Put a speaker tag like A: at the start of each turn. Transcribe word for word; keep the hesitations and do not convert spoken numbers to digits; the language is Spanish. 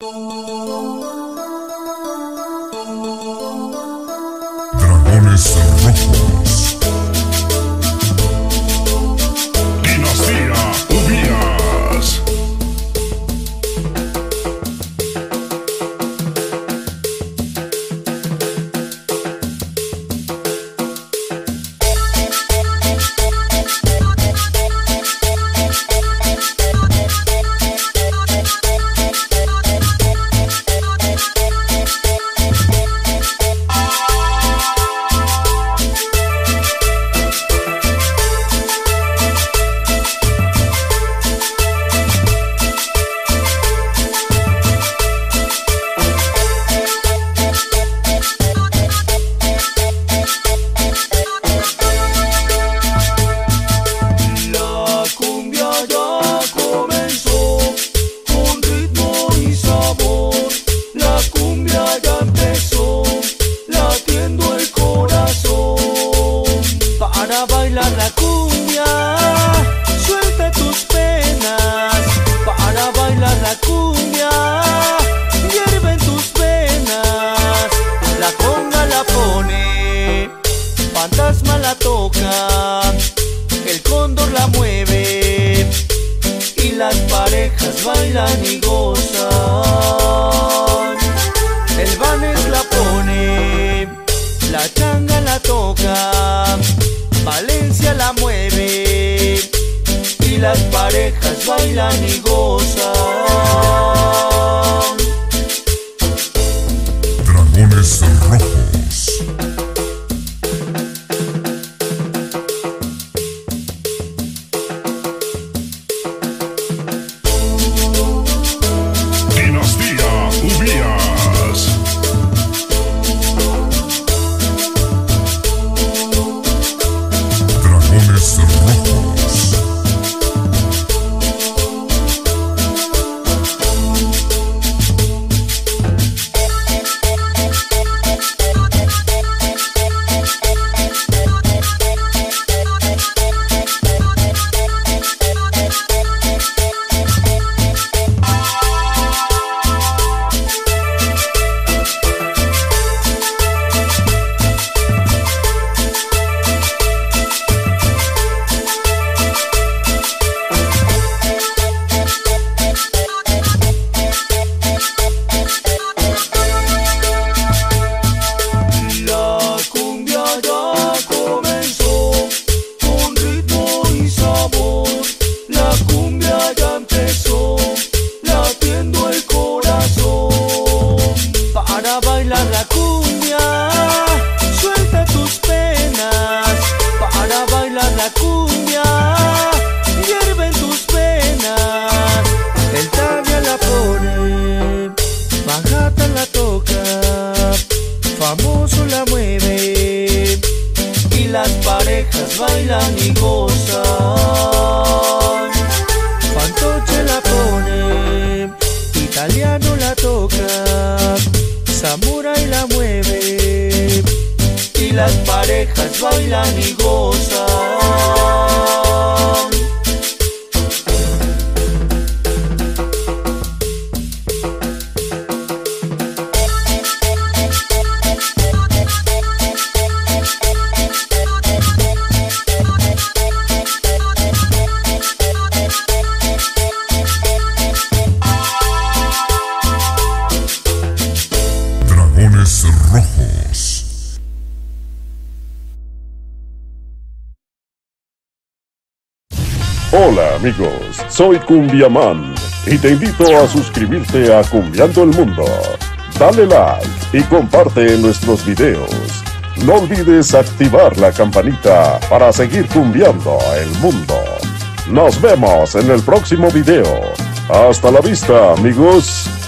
A: Dragones Rojos. Dinastía Ubías.
B: La cumbia, suelta tus penas. Para bailar la cumbia, hierven tus venas. La conga la pone, fantasma la toca, el cóndor la mueve y las parejas bailan y gozan. El Vanes la pone, la changa la toca, Valencia la mueve y las parejas bailan y gozan.
A: Dragones Rojos. Dinastía Ubías. Dragones Rojos.
B: La cumbia, suelta tus penas. Para bailar la cumbia, hierven tus venas. El Tavia la pone, Manhattan la toca, famoso la mueve y las parejas bailan y gozan. Fantoche la pone, italiano la toca, Samurai la mueve y las parejas bailan y gozan.
A: Dragones Rojos.
C: Hola amigos, soy Cumbiaman y te invito a suscribirte a Cumbiando el Mundo. Dale like y comparte nuestros videos. No olvides activar la campanita para seguir cumbiando el mundo. Nos vemos en el próximo video. Hasta la vista amigos.